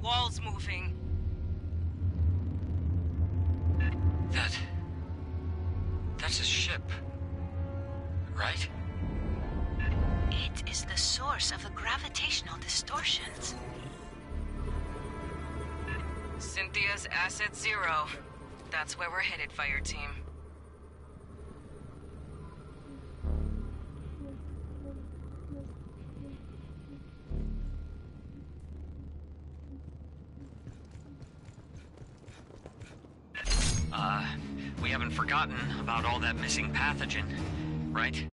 wall's moving. That's a ship, right? It is the source of the gravitational distortions. Cynthia's Asset Zero. That's where we're headed, fire team. We haven't forgotten about all that missing pathogen, right?